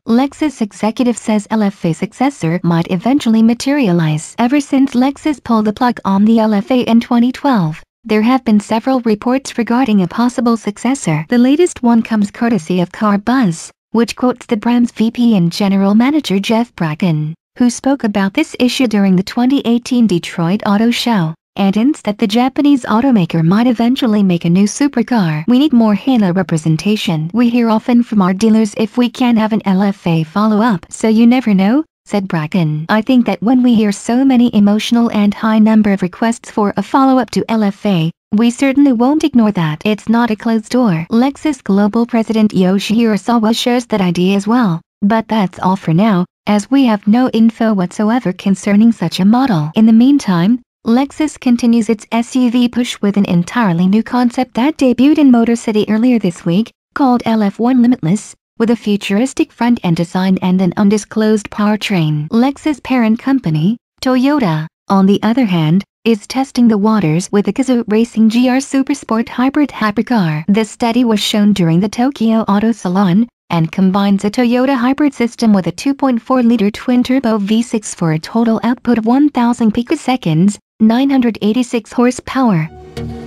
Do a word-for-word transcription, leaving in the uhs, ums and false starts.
Lexus executive says L F A Successor might eventually materialize. Ever since Lexus pulled the plug on the L F A in twenty twelve, there have been several reports regarding a possible successor. The latest one comes courtesy of CarBuzz, which quotes the brand's V P and General Manager Jeff Bracken, who spoke about this issue during the twenty eighteen Detroit Auto Show, and hints that the Japanese automaker might eventually make a new supercar. "We need more Hana representation. We hear often from our dealers if we can have an L F A follow-up, so you never know," said Bracken. "I think that when we hear so many emotional and high number of requests for a follow-up to L F A, we certainly won't ignore that. It's not a closed door." Lexus Global President Yoshihiro Sawa shares that idea as well, but that's all for now, as we have no info whatsoever concerning such a model. In the meantime, Lexus continues its S U V push with an entirely new concept that debuted in Motor City earlier this week, called L F one Limitless, with a futuristic front-end design and an undisclosed powertrain. Lexus' parent company, Toyota, on the other hand, is testing the waters with the Gazoo Racing G R Supersport Hybrid hypercar. The study was shown during the Tokyo Auto Salon, and combines a Toyota hybrid system with a two point four liter twin-turbo V six for a total output of one thousand picoseconds, nine hundred eighty-six horsepower.